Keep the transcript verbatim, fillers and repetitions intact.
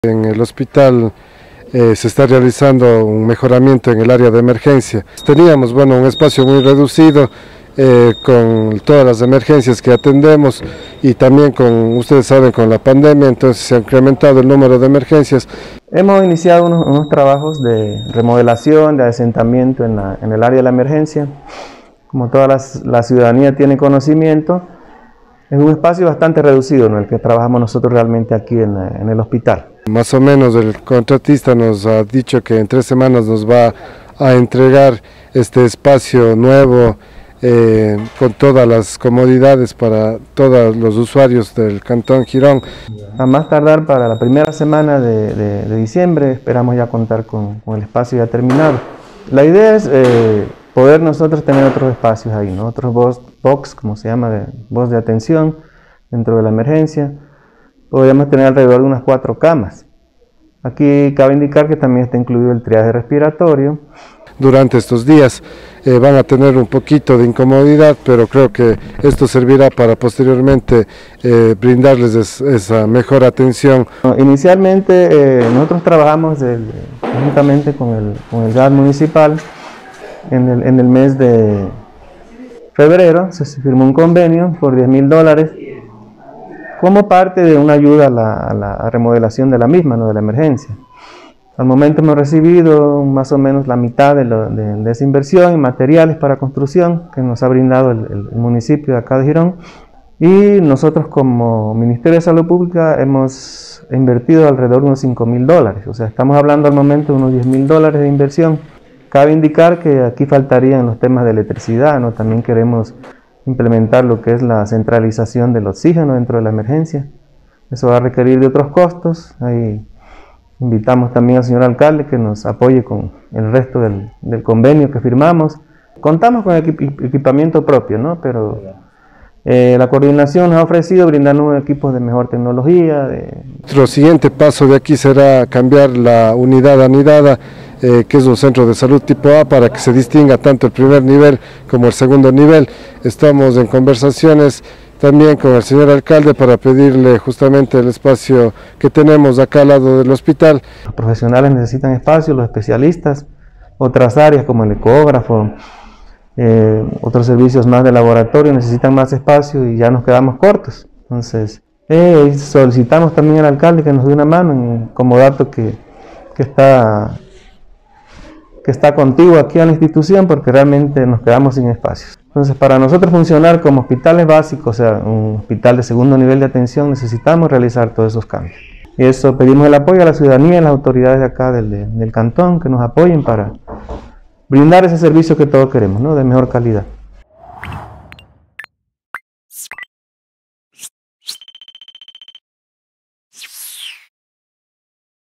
En el hospital eh, se está realizando un mejoramiento en el área de emergencia. Teníamos bueno, un espacio muy reducido eh, con todas las emergencias que atendemos y también con, ustedes saben, con la pandemia, entonces se ha incrementado el número de emergencias. Hemos iniciado unos, unos trabajos de remodelación, de asentamiento en, la, en el área de la emergencia. Como toda la, la ciudadanía tiene conocimiento, es un espacio bastante reducido en el que trabajamos nosotros realmente aquí en, en el hospital. Más o menos el contratista nos ha dicho que en tres semanas nos va a entregar este espacio nuevo eh, con todas las comodidades para todos los usuarios del Cantón Girón. A más tardar para la primera semana de, de, de diciembre esperamos ya contar con, con el espacio ya terminado. La idea es eh, poder nosotros tener otros espacios ahí, ¿no? Otros box, box, como se llama, de, box de atención dentro de la emergencia. Podríamos tener alrededor de unas cuatro camas. Aquí cabe indicar que también está incluido el triaje respiratorio. Durante estos días eh, van a tener un poquito de incomodidad, pero creo que esto servirá para posteriormente eh, brindarles es, esa mejor atención. Inicialmente eh, nosotros trabajamos del, juntamente con el, con el G A D municipal en el, en el mes de febrero. Se firmó un convenio por diez mil dólares como parte de una ayuda a la, a la remodelación de la misma, ¿no? De la emergencia. Al momento hemos recibido más o menos la mitad de, lo, de, de esa inversión en materiales para construcción que nos ha brindado el, el municipio de acá de Girón, y nosotros como Ministerio de Salud Pública hemos invertido alrededor de unos cinco mil dólares, o sea, estamos hablando al momento de unos diez mil dólares de inversión. Cabe indicar que aquí faltarían los temas de electricidad, ¿no? También queremos implementar lo que es la centralización del oxígeno dentro de la emergencia. Eso va a requerir de otros costos. Ahí invitamos también al señor alcalde que nos apoye con el resto del, del convenio que firmamos. Contamos con equip equipamiento propio, ¿no? Pero eh, la coordinación nos ha ofrecido brindarnos equipos de mejor tecnología. De... Nuestro siguiente paso de aquí será cambiar la unidad anidada, Eh, que es un centro de salud tipo A, para que se distinga tanto el primer nivel como el segundo nivel. Estamos en conversaciones también con el señor alcalde para pedirle justamente el espacio que tenemos acá al lado del hospital. Los profesionales necesitan espacio, los especialistas, otras áreas como el ecógrafo, eh, otros servicios más de laboratorio necesitan más espacio y ya nos quedamos cortos. Entonces eh, solicitamos también al alcalde que nos dé una mano, en, como dato que, que está... que está contigo aquí a la institución, porque realmente nos quedamos sin espacios. Entonces, para nosotros funcionar como hospitales básicos, o sea, un hospital de segundo nivel de atención, necesitamos realizar todos esos cambios. Y eso pedimos el apoyo a la ciudadanía y a las autoridades de acá del, del cantón, que nos apoyen para brindar ese servicio que todos queremos, ¿no? De mejor calidad.